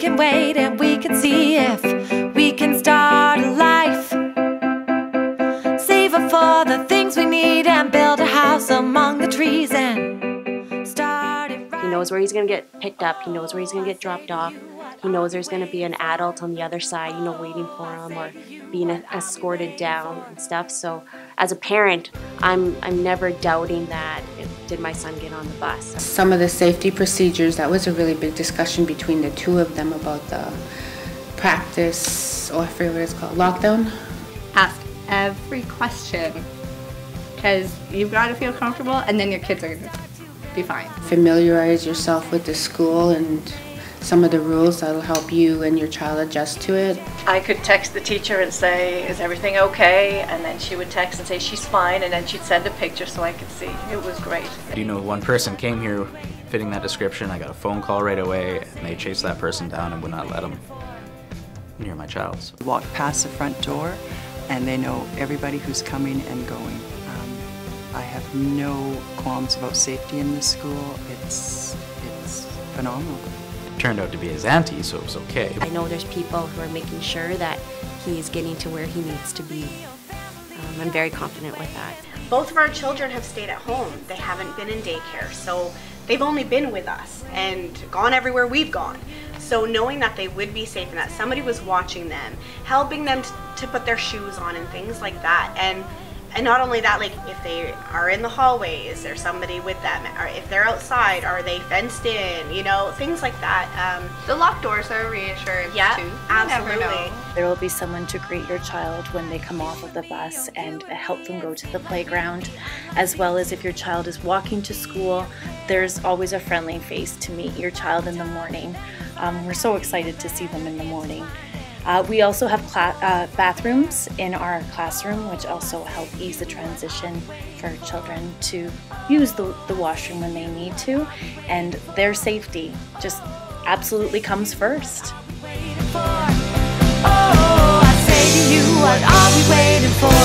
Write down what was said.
can wait and we can see if we can start a life. Save up for the things we need and build a house among the trees and start it right. He knows where he's going to get picked up. He knows where he's going to get dropped off. He knows there's going to be an adult on the other side, waiting for him or being escorted down and stuff. So as a parent, I'm never doubting that. Did my son get on the bus? Some of the safety procedures, that was a really big discussion between the two of them about the practice, or I forget what it's called, lockdown. Ask every question, because you've got to feel comfortable, and then your kids are going to be fine. Familiarize yourself with the school and some of the rules that'll help you and your child adjust to it. I could text the teacher and say, is everything okay? And then she would text and say, she's fine, and then she'd send a picture so I could see. It was great. One person came here fitting that description. I got a phone call right away, and they chased that person down and would not let them near my child. Walk past the front door, and they know everybody who's coming and going. I have no qualms about safety in this school. It's phenomenal. Turned out to be his auntie, so it was okay. I know there's people who are making sure that he's getting to where he needs to be. I'm very confident with that. Both of our children have stayed at home. They haven't been in daycare, so they've only been with us and gone everywhere we've gone. So knowing that they would be safe and that somebody was watching them, helping them to put their shoes on and things like that. And not only that, like if they are in the hallway, is there somebody with them? Or if they're outside, are they fenced in? Things like that. The locked doors are a reassurance too. Absolutely. There will be someone to greet your child when they come off of the bus and help them go to the playground, as well as if your child is walking to school, there's always a friendly face to meet your child in the morning. We're so excited to see them in the morning. We also have bathrooms in our classroom, which also help ease the transition for children to use the washroom when they need to, and their safety just absolutely comes first. Oh, I say to you, what are we waiting for?